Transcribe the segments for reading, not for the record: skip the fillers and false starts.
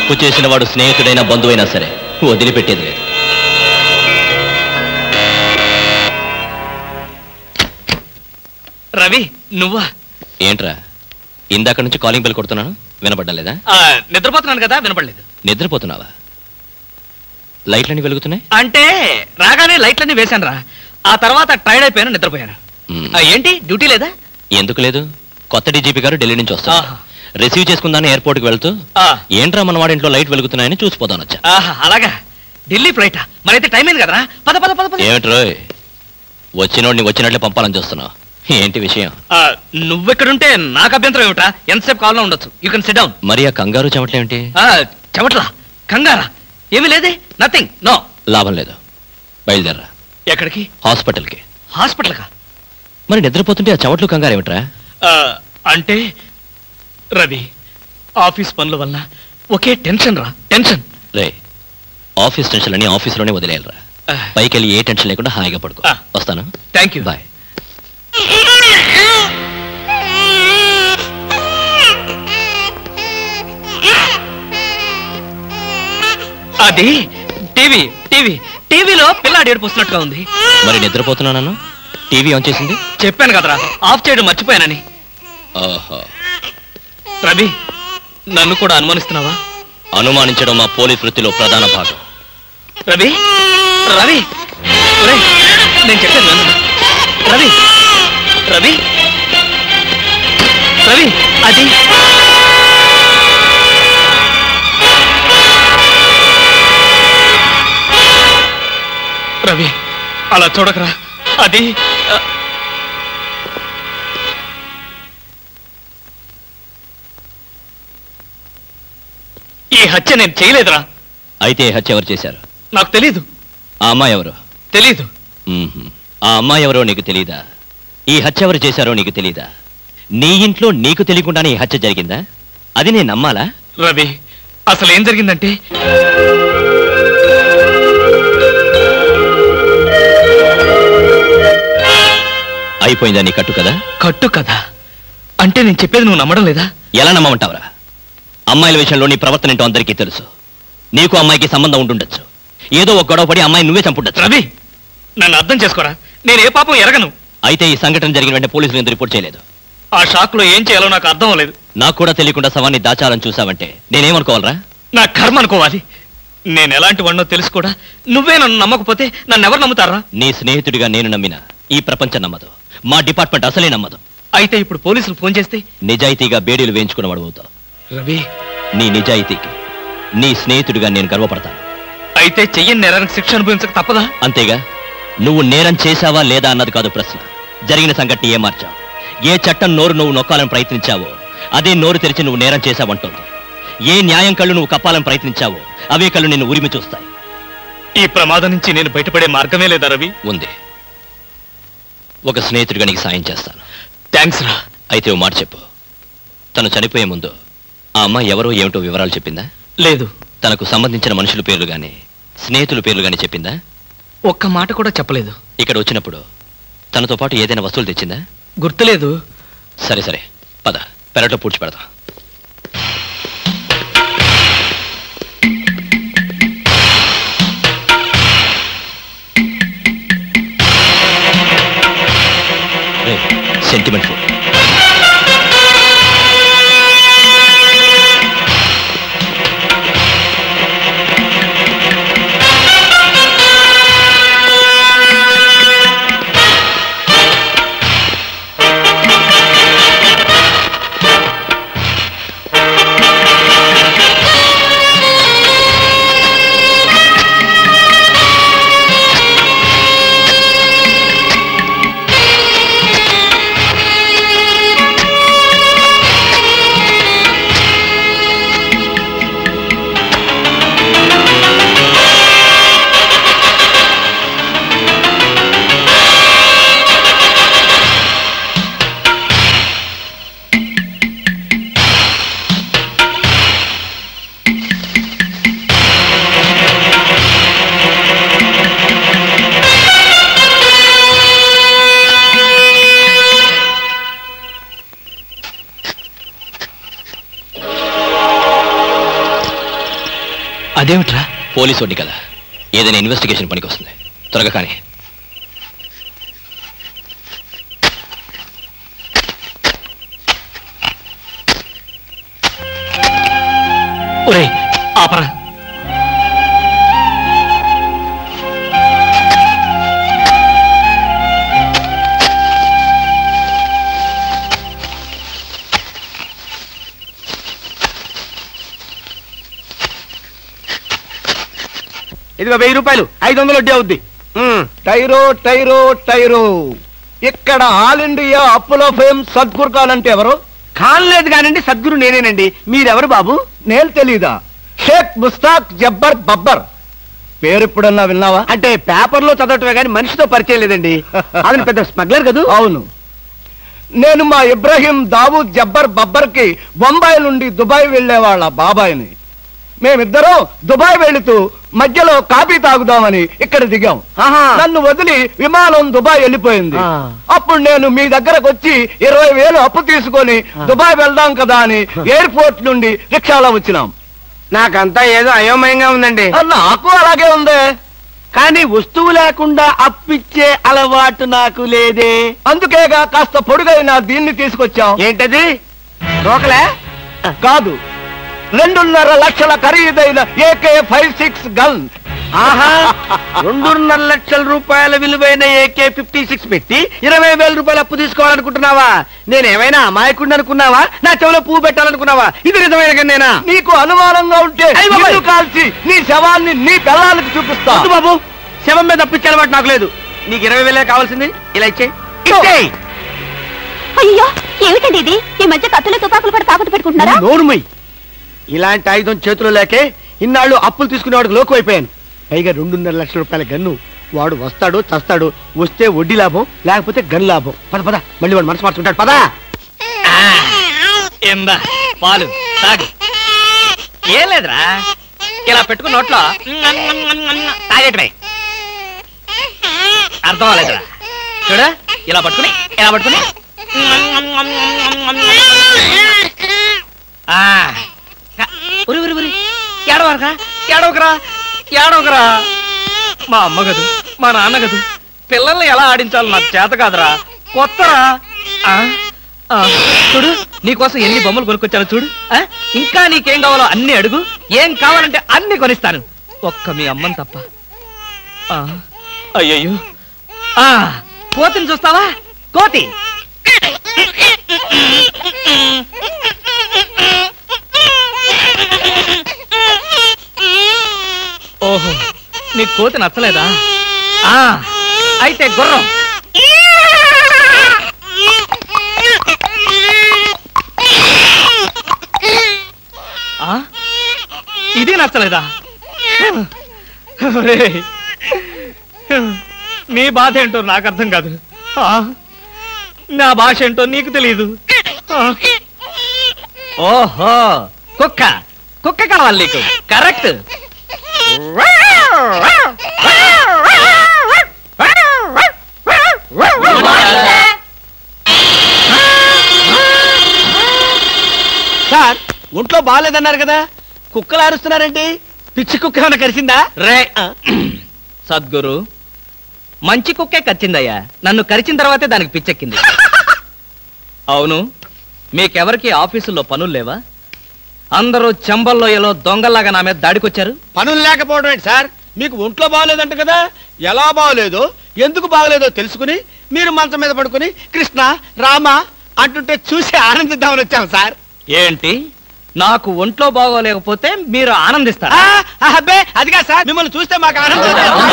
తప్పు చేసిన వాడు స్నేహితుడైనా బంధువైనా సరే వదిలిపెట్టేది లేదు. రవి నువ్వా? ఏంట్రా ఇందాక నుంచి కాలింగ్ బెల్ కొడుతున్నాను, వినపడ్డం లేదా? నిద్రపోతున్నాను కదా, వినపడలేదు. నిద్రపోతున్నావా? లైట్లన్నీ వెలుగుతున్నాయి అంటే రాగానే లైట్లన్నీ వేశాను రా. ఆ తర్వాత టైర్డ్ అయిపోయాను, నిద్రపోయాను. ఏంటి డ్యూటీ లేదా? ఎందుకు లేదు, కొత్త డీజీపీ గారు ఢిల్లీ నుంచి వస్తారు. రిసీవ్ చేసుకుందాని ఎయిర్పోర్ట్ కి వెళ్తూ ఏంట్రా మన వాడి ఇంట్లో లైట్ వెలుగుతున్నాయని చూసిపోతాను వచ్చా. అలాగా, ఢిల్లీ ఫ్లైటా? మరైతే టైం అయింది కదరా, పద పద పద. ఏమిట్రో వచ్చినోడిని వచ్చినట్లే పంపాలని చూస్తున్నావు, ఏంటి విషయం? నువ్వెక్కడుంటే నాకు అభ్యంతరం ఏమిటా? ఎంతసేపు కావాలో ఉండొచ్చు. You can sit down. మరి ఆ కంగారు చెమట్లేంటి? చెమట్లా కంగారా? ఏమీ లేదే, నథింగ్, నో. లాభం లేదు, బయలుదేరరా. ఎక్కడికి? హాస్పిటల్కి. హాస్పిటల్కా? మరి నిద్రపోతుంటే ఆ చెమట్లు కంగారు ఏమిట్రా? అంటే రవి, ఆఫీస్ పనుల వల్ల ఒకే టెన్షన్ రా, టెన్షన్. రే, ఆఫీస్ టెన్షన్ అని ఆఫీస్లోనే వదిలేయాలరా. పైకి వెళ్ళి ఏ టెన్షన్ లేకుండా హాయిగా పడుకో. వస్తాను. Thank you, bye. అది టీవీ టీవీ టీవీలో పిల్లాడు ఏడుపుస్తున్నట్టుగా ఉంది. మరి నిద్రపోతున్నాను, టీవీ ఆన్ చేసింది. చెప్పాను కదరా, ఆఫ్ చేయడం మర్చిపోయానని. రవి, నన్ను కూడా అనుమానిస్తున్నావా? అనుమానించడం మా పోలీస్ వృత్తిలో ప్రధాన భాగం. రవి రవి నేను చెప్పాను నన్ను. రవి రవి రవి అది రవి, అలా చూడకరా. అది ఈ హత్య నేను చేయలేదురా. అయితే హత్య ఎవరు చేశారు? నాకు తెలీదు. ఆ అమ్మాయి ఎవరు? తెలీదు. ఆ అమ్మాయి ఎవరో నీకు తెలీదా? ఈ హత్య ఎవరు చేశారో నీకు తెలీదా? నీ ఇంట్లో నీకు తెలియకుండానే ఈ హత్య జరిగిందా? అది నేను నమ్మాలా? రవి, అసలు ఏం జరిగిందంటే, అయిపోయిందా నీ కట్టు కదా? కట్టు కదా అంటే నేను చెప్పేది నువ్వు నమ్మడం లేదా? ఎలా నమ్మమంటావురా? అమ్మాయిల విషయంలో నీ ప్రవర్తన ఏంటో అందరికీ తెలుసు. నీకు అమ్మాయికి సంబంధం ఉండుండొచ్చు. ఏదో ఒక గొడవ పడి అమ్మాయి నువ్వే చంపుండొచ్చు. రవి, నన్ను అర్థం చేసుకోరా. నేను ఏ పాపం ఎరగను. అయితే ఈ సంఘటన జరిగిన వెంటనే పోలీసులు ఎందుకు రిపోర్ట్ చేయలేదు? ఆ షాక్ లో ఏం చేయాలో నాకు అర్థం అవ్వలేదు. నాకు కూడా తెలియకుండా శవాన్ని దాచాలని చూసావంటే నేనేమనుకోవాలరా? నా కర్మ అనుకోవాలి. నేను ఎలాంటి వాడినో తెలుసు కూడా నువ్వే నన్ను నమ్మకపోతే నన్ను ఎవరు నమ్ముతారా? నీ స్నేహితుడిగా నేను నమ్మినా ఈ ప్రపంచం నమ్మదు. మా డిపార్ట్మెంట్ అసలే నమ్మదు. అయితే ఇప్పుడు పోలీసులు ఫోన్ చేస్తే నిజాయితీగా బేడీలు వేయించుకున్నవాడు అవుతావు. రవి, నీ నిజాయితీకి నీ స్నేహితుడిగా నేను గర్వపడతాను. అయితే చెయ్యని నేరానికి శిక్ష అనుభవించక తప్పదా? అంతేగా. నువ్వు నేరం చేశావా లేదా అన్నది కాదు ప్రశ్న. జరిగిన సంఘటన ఏ మార్చావు? ఏ చట్టం నోరు నువ్వు నొక్కాలని ప్రయత్నించావో అదే నోరు తెరిచి నువ్వు నేరం చేశావంటుంది. ఏ న్యాయం కళ్ళు నువ్వు కప్పాలని ప్రయత్నించావో అవే కళ్ళు నిన్ను ఉరిమి చూస్తాయి. ఈ ప్రమాదం నుంచి నేను బయటపడే మార్గమే లేదా రవి? ఉంది. ఒక స్నేహితుడిగా నీకు సాయం చేస్తాను. థ్యాంక్స్ రా. అయితే ఓ మాట చెప్పు. తను చనిపోయే ముందు ఆ అమ్మాయి ఎవరో ఏమిటో వివరాలు చెప్పిందా? లేదు. తనకు సంబంధించిన మనుషుల పేర్లు గాని స్నేహితుల పేర్లు గాని చెప్పిందా? ఒక్క మాట కూడా చెప్పలేదు. ఇక్కడ వచ్చినప్పుడు తనతో పాటు ఏదైనా వస్తువులు తెచ్చిందా? గుర్తులేదు. సరే సరే, పద, పెరట్లో పూడ్చి పెడతాం. Sentiment food. అదేమిట్రా? పోలీసు వడ్డీ కదా, ఏదైనా ఇన్వెస్టిగేషన్ పనికి వస్తుంది. త్వరగా కానీ. ఒరే ఆపరా. ఇదిగో 1000 రూపాయలు, 500 వడ్డీ అవుద్ది. టైరో టైరో టైరో, ఇక్కడ ఆల్ ఇండియా అప్పులో ఫేమ్ సద్గురు కాలంటే ఎవరు? కానలేదు కానండి, సద్గురు నేనేనండి. మీరెవరు బాబు? నేను తెలీదా? షేక్ ముస్తాక్ జబ్బర్ బబ్బర్. పేరు ఎప్పుడన్నా విన్నావా? అంటే పేపర్లో చదవటమే కానీ మనిషితో పరిచయం లేదండి. అతను పెద్ద స్మగ్లర్ కదూ? అవును. నేను మా ఇబ్రాహీం దావూద్ జబ్బర్ బబ్బర్ కి బొంబాయి నుండి దుబాయ్ వెళ్లే వాళ్ళ బాబాయిని. మేమిద్దరం దుబాయ్ వెళుతూ మధ్యలో కాఫీ తాగుదామని ఇక్కడ దిగాం. నన్ను వదిలి విమానం దుబాయ్ వెళ్ళిపోయింది. అప్పుడు నేను మీ దగ్గరకు వచ్చి 20,000 అప్పు తీసుకొని దుబాయ్ వెళ్దాం కదా అని ఎయిర్పోర్ట్ నుండి రిక్షాలో వచ్చినాం. నాకంతా ఏదో అయోమయంగా ఉందండి. నాకు అలాగే ఉంది. కానీ వస్తువు లేకుండా అప్పిచ్చే అలవాటు నాకు లేదే. అందుకేగా కాస్త పొడుగైన దీన్ని తీసుకొచ్చాం. ఏంటది? రోకలే కాదు, 2.5 లక్షల ఖరీదైన AK-56 గన్. ఆహా, 2.5 లక్షల రూపాయల విలువైన AK-56 పెట్టి 20,000 రూపాయలు అప్పు తీసుకోవాలనుకుంటున్నావా? నేనేమైనా అమాయకుడిని అనుకున్నావా? నా చెవులో పువ్వు పెట్టాలనుకున్నావా? ఇది నిజమైన గన్నేనా? నీకు అనుమానంగా ఉంటే నిన్ను కాల్చి నీ శవాన్ని నీ పిల్లలకి చూపిస్తా. వద్దు బాబు, శవం మీద అప్పిచ్చే అలవాటు నాకు లేదు. నీకు 20,000 కావాల్సింది, ఇలా ఇచ్చేయి. అయ్యో ఏమిటండి ఇది? ఈ మధ్య కత్తులు తుపాకులు కూడా తాకట్టు పెట్టుకుంటున్నారా? నోరుమై. ఇలాంటి ఆయుధం చేతిలో లేకే ఇన్నాళ్ళు అప్పులు తీసుకునేవాడికి లోకు అయిపోయాను. పైగా 2.5 లక్షల రూపాయల గన్ను. వాడు వస్తాడు చస్తాడు. వస్తే వడ్డీ లాభం, లేకపోతే గన్ లాభం. పద పద, మళ్ళీ వాడు మనసు మార్చుకుంటాడు. పదా ఏందా పాలు తాగు. ఏం లేదురా, ఇలా పెట్టుకున్న నోట్లో తాగేటమే. అర్థం అవ్వలేదురా. చూడ, ఇలా పట్టుకుని ఇలా పట్టుకుని ఏడవరకా ఏడవకరా ఏడవకరా. మా అమ్మ గదు, మా నాన్న గదు, పిల్లల్ని ఎలా ఆడించాలో నాకు చేత కాదురా. కొత్తరా. చూడు, నీకోసం ఎన్ని బొమ్మలు కొనుక్కొచ్చాను చూడు. ఇంకా నీకేం కావాలో అన్ని అడుగు, ఏం కావాలంటే అన్ని కొనిస్తాను, ఒక్క మీ అమ్మని తప్ప. అయ్యయ్యో, కోతిని చూస్తావా? కోతి. ఓహో, నీ కోతి నచ్చలేదా? అయితే గుర్రం. ఇది నచ్చలేదా? నీ బాధ ఏంటో నాకు అర్థం కాదు. నా భాష ఏంటో నీకు తెలీదు. ఓహో, కుక్క. కుక్క కావాలి నీకు. కరెక్ట్. సార్, ఒంట్లో బాగాలేదన్నారు కదా, కుక్కలు అరుస్తున్నారేంటి? పిచ్చి కుక్క ఏమైనా కరిచిందా? రే సద్గురు, మంచి కుక్కే కరిచిందయ్యా. నన్ను కరిచిన తర్వాతే దానికి పిచ్చెక్కింది. అవును, మీకెవరికి ఆఫీసుల్లో పనులు లేవా? అందరూ చెంబల్లోయలో దొంగల్లాగా నా మీద దాడికొచ్చారు. పనులు లేకపోవడం ఏంటి సార్? మీకు ఒంట్లో బాగలేదంట కదా, ఎలా బాగలేదో ఎందుకు బాగలేదో తెలుసుకుని మీరు మంచం మీద పడుకుని కృష్ణ రామ అంటుంటే చూసి ఆనందిద్దామని వచ్చాం సార్. ఏంటి, నాకు ఒంట్లో బాగోలేకపోతే మీరు ఆనందిస్తారా? అబ్బే అదిగా సార్, మిమ్మల్ని చూస్తే మాకు ఆనందం.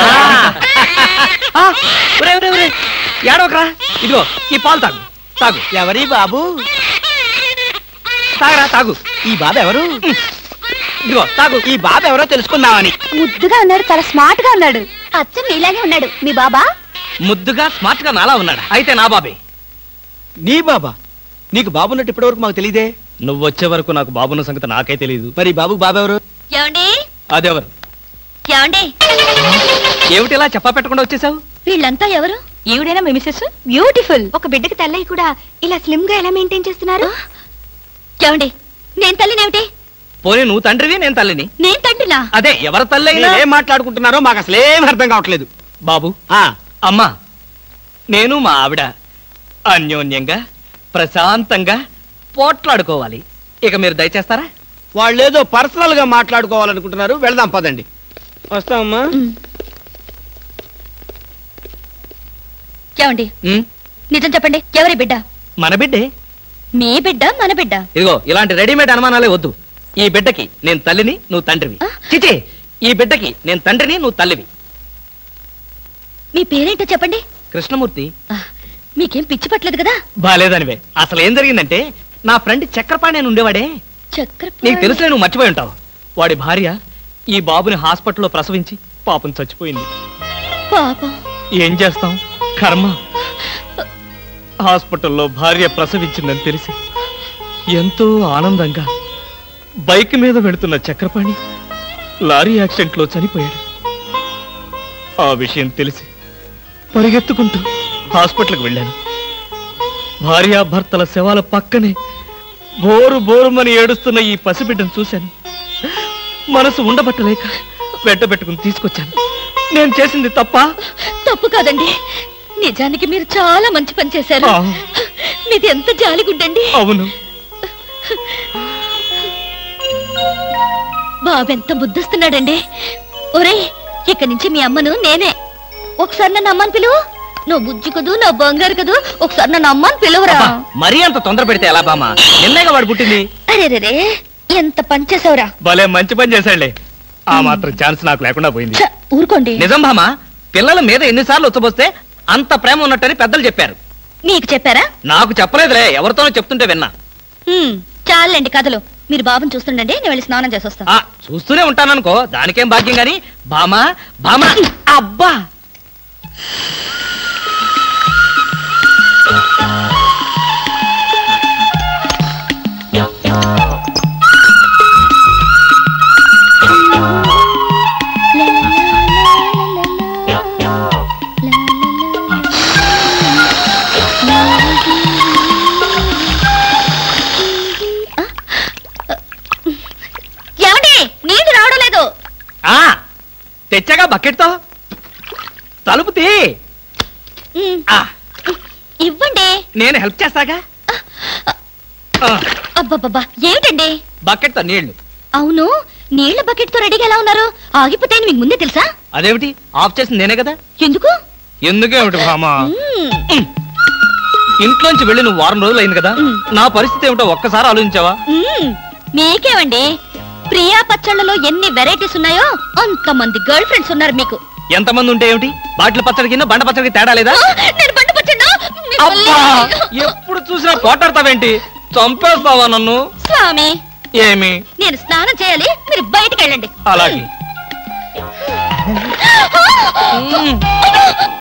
ఏడవకరా, ఇదిగో ఈ పాలు తాగు. తాగు. ఎవరి బాబు? తాగరా, తాగు. ఈ బాబు ఎవరు? ఇదిగో తాగు. ఈ బాబు ఎవరో తెలుసుకుందామని. ముద్దుగా ఉన్నాడు, చాలా స్మార్ట్ గా ఉన్నాడు. అచ్చం నీలాగే ఉన్నాడు. మీ బాబా? ముద్దుగా స్మార్ట్ గా నాలా ఉన్నాడా? అయితే నా బాబే. నీ బాబా? నీకు బాబున్నట్టు ఇప్పటి వరకు మాకు తెలియదే. నువ్వు వచ్చే వరకు నాకు బాబున్న సంగతి నాకే తెలియదు. మరి బాబుకు బాబు ఎవరు? ఏమండి? అదెవరు? ఏమండి? ఏమిటిలా చెప్పా పెట్టకుండా వచ్చేసావు? వీళ్ళంతా ఎవరు? ఈవిడైనా మీ మిసెస్? బ్యూటిఫుల్. ఒక బిడ్డకి తల్లయి కూడా ఇలా స్లిమ్ గా ఎలా మెయింటైన్ చేస్తున్నారు? ఏమండి, నేను తల్లినేమిటి? పోనీ నువ్వు తండ్రివి నేను తల్లిని. నేను తండ్రిలా? అదే ఎవరి తల్లి అయినా. ఏం మాట్లాడుకుంటున్నారో మాకు అసలు ఏం అర్థం కావట్లేదు. బాబు, అమ్మా, నేను మా ఆవిడ అన్యోన్యంగా ప్రశాంతంగా పోట్లాడుకోవాలి. ఇక మీరు దయచేస్తారా? వాళ్ళు ఏదో పర్సనల్ గా మాట్లాడుకోవాలనుకుంటున్నారు. వెళ్దాం పదండి. వస్తామమ్మా. ఏమండి, నిజం చెప్పండి, ఎవరి బిడ్డ? మన బిడ్డే. మీ బిడ్డ మన బిడ్డ? ఇదిగో ఇలాంటి రెడీమేడ్ అనుమానాలే వద్దు. ఈ బిడ్డకి నేను తల్లిని, నువ్వు తండ్రివి. చిచి, ఈ బిడ్డకి నేను తండ్రిని, నువ్వు తల్లివి. మీ పేరేంటో చెప్పండి. కృష్ణమూర్తి. మీకేం పిచ్చి పట్టలేదు కదా? బాలేదనివే. అసలు ఏం జరిగిందంటే, నా ఫ్రెండ్ చక్రపాణి అని ఉండేవాడే, నీకు తెలుసులే, నువ్వు మర్చిపోయి ఉంటావు. వాడి భార్య ఈ బాబుని హాస్పిటల్లో ప్రసవించి పాపం చచ్చిపోయింది. పాపం. ఏం చేస్తాం, కర్మ. హాస్పిటల్లో భార్య ప్రసవించిందని తెలిసి ఎంతో ఆనందంగా బైక్ మీద వెళుతున్న చక్రపాణి లారీ యాక్సిడెంట్ లో చనిపోయాడు. ఆ విషయం తెలిసి పరిగెత్తుకుంటూ హాస్పిటల్కి వెళ్ళాను. భార్యాభర్తల శవాల పక్కనే బోరు బోరుమని ఏడుస్తున్న ఈ పసిబిడ్డను చూశాను. మనసు ఉండబట్టలేక వెంటబెట్టుకుని తీసుకొచ్చాను. నేను చేసింది తప్పా? తప్పు కాదండి, నిజానికి మీరు చాలా మంచి పని చేశారు. మీది ఎంత జాలిగుడ్డండి. అవును. బాబు ఎంత బుద్ధిస్తున్నాడండి. ఒరేయ్, ఇక్కడి నుంచి మీ అమ్మను నేనే. ఒకసారి నన్ను అమ్మని పిలువు. నువ్వు బుజ్జి కదూ, నా బంగారు కదూ, ఒకసారి నన్ను అమ్మని పిలువరా. మరీ అంత తొందర పెడితే ఎలా బామా? నిన్నేగా వాడు పుట్టింది. అరే, ఎంత పని చేసావురా. భలే మంచి పని చేశాడులే. ఆ మాత్రం ఛాన్స్ నాకు లేకుండా పోయింది. ఊరుకోండి. నిజం బామా, పిల్లల మీద ఎన్నిసార్లు వచ్చబోస్తే అంత ప్రేమ ఉన్నట్టని పెద్దలు చెప్పారు. మీకు చెప్పారా? నాకు చెప్పలేదులే, ఎవరితోనో చెప్తుంటే విన్నా. చాలండి కథలు. మీరు బాబుని చూస్తుండండి, నేను వెళ్ళి స్నానం చేసి వస్తాను. చూస్తూనే ఉంటాననుకో, దానికేం భాగ్యం గాని. బామా బామా, అబ్బా. తెచ్చాగా బకెట్తో. తలుపు తీ. ఇవ్వండి, నేను హెల్ప్ చేస్తాగా. అబ్బబ్బబ్బా, ఏమిటండి? బకెట్తో నీళ్లు. అవును, నీళ్ల బకెట్ తో రెడీగా ఎలా ఉన్నారు? ఆగిపోతే మీకు ముందే తెలుసా? అదేమిటి, ఆఫ్ చేసింది నేనే కదా. ఎందుకు? ఎందుకేమిటి బామా? ఇంట్లోంచి వెళ్ళి నువ్వు వారం రోజులు అయింది కదా, నా పరిస్థితి ఏమిటో ఒక్కసారి ఆలోచించావా? మీకేమండి, ప్రియా పచ్చళ్ళలో ఎన్ని వెరైటీస్ ఉన్నాయో అంతమంది గర్ల్ ఫ్రెండ్స్ ఉన్నారు మీకు. ఎంతమంది ఉంటే ఏమిటి, బాటిల్ పచ్చడి కింద బండ పచ్చడికి తేడా లేదా? నేను బండ పచ్చడి. ఎప్పుడు చూసినా పోటాడతావేంటి? చంపేస్తావా నన్ను? స్వామి, ఏమి? నేను స్నానం చేయాలి, మీరు బయటికి వెళ్ళండి. అలాగే.